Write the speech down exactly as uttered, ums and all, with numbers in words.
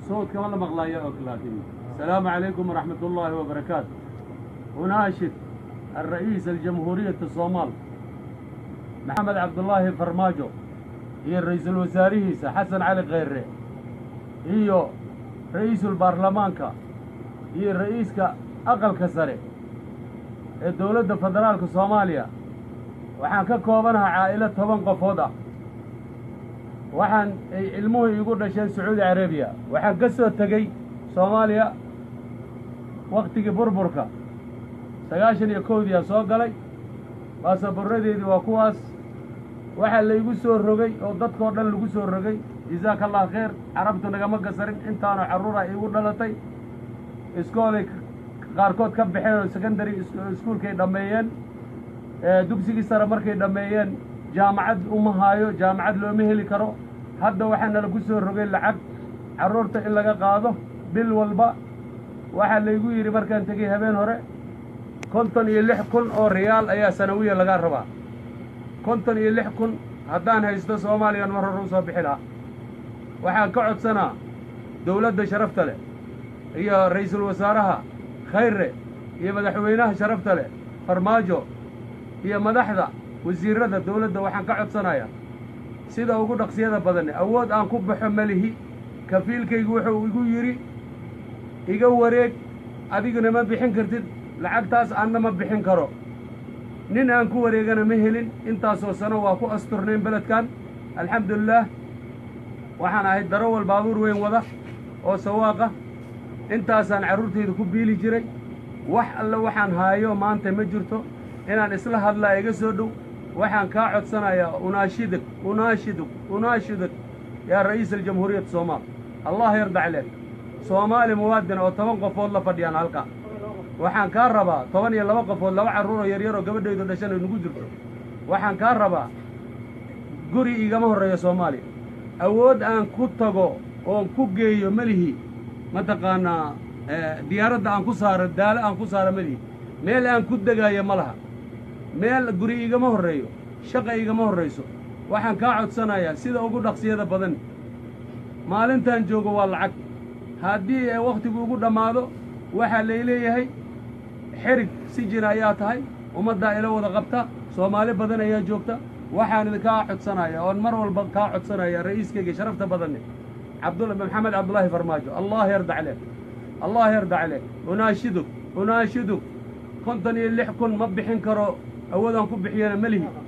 صوت كمان مغلاية لكن السلام عليكم ورحمة الله وبركاته. أناشد الرئيس الجمهورية الصومال محمد عبد الله فرماجو هي الرئيس الوزاري حسن علي غيره هي رئيس البرلمان كا هي الرئيس كا أقل كسرة الدولة الفدرال كصوماليا وحن ككوبنها عائلة طبعا قفوضة وحن علمه يقول نشان سعودي عربية وحن قصة تجي صوماليا وقت بربركا سجاشن يكود يا صقلي بس بردي دي وقواس وحن اللي يقول سور رجي أو ضد كورن اللي يقول سور رجي جزاك الله خير عربتنا جماعة قصرين أنت أنا عرورة يقول لطي إسكولك قاركود كب حين سكندري إسكول كي دميان دبسي سر مركي دميان جامعة أمهايو جامعة لومهلي كرو هذا وحنا لقصور رجل لعب عرورته إلا قاضه بال والباء واحد اللي يقول يري مركان تجيها بين هراء كنتن يلحقن أو ريال أي سنوية لقى ربع كنتن يلحقن هدان هيستا صوماليا مرة روسا بحلها وحن قعد سنة دولة ده شرفت له هي رئيس الوزراء خير هي مدحوينها شرفت له فرماجو هي مدحدا وزيرada dawladda waxaan ka codsanayaa sida ugu dhaqsiyada badan awood aan ku baxo malihi kafiilkaygu wuxuu igu yiri iga wareeg adiguna ma bixin kartid lacagtaas aan ma bixin karo nin aan ku wareegana ma helin intaas oo sano waa ku asturnayn baladkan alxamdulillah waxaan ahay darawal baabuur weyn wada oo sawaaqa intaasaan carruurtayda ku biili jiray wax alla waxaan haayo maanta ma jirto inaan isla hadlaa iga soo dhow waxaan kaa codsanayaa unaashidك unaashidك unaashidك يا رئيس الجمهورية الصومال الله يرضى عليك صومالي موادنا oo toban qofood la fadhiyaan halka waxaan ka rabaa toban iyo laba qofood laba carruur yar yar oo gabadhaydu dhashan ay nagu jirto waxaan ka rabaa guri igama horeeyo Soomaaliya awood aan ku tago oo ku geeyo malihi ma taqaana diyaaradda aan ku saaro daal aan ku saaro malihi meel aan ku dagayo malaha meel guri igama horeeyo shaqa igama horeyso waxaan ka codsanayaa sida ugu dhaqsiyada badan maalintan joogo waa lacag haddii ay waqtigu ugu dhamaado waxa la leeyahay xirig si jina ayaa tahay ummadda ila wada qabta Soomaali badan ayaa joogta waxaan idin ka codsanayaa oo mar walba ka codsanayaa ra'iiskayga sharafta badan Cabdullahi Maxamed Cabdullahi Farmaajo Allah yarda عليك الله يرضى عليك أناشدك أناشدك كنتني اللي حكون ما بحين كرو أولاً كوب بحيانا ملهي